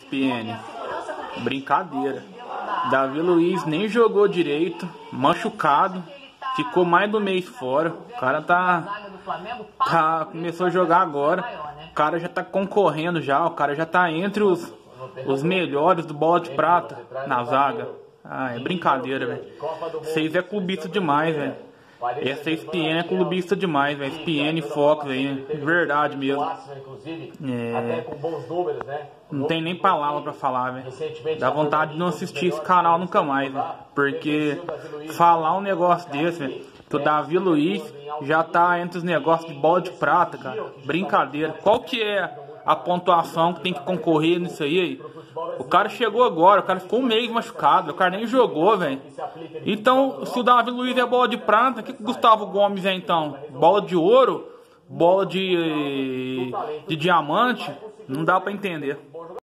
SPN. Brincadeira. Davi Luiz nem jogou direito, machucado, ficou mais do mês fora. O cara começou a jogar agora. O cara já tá concorrendo já, o cara já tá entre os melhores do Bola de Prata na zaga. Ah, é brincadeira, velho. Vocês é clubista demais, velho. Essa SPN é clubista demais, velho. SPN Fox aí, verdade mesmo. Não tem nem palavra pra falar, velho. Dá vontade de não assistir esse canal nunca mais, velho. Porque falar um negócio desse, velho, que o Davi Luiz já tá entre os negócios de Bola de Prata, cara. Brincadeira. Qual que é a pontuação que tem que concorrer nisso aí? O cara chegou agora, o cara ficou um mês machucado, o cara nem jogou, velho. Então, se o Davi Luiz é bola de prata, o que o Gustavo Gomes é então? Bola de ouro? Bola de diamante? Não dá pra entender.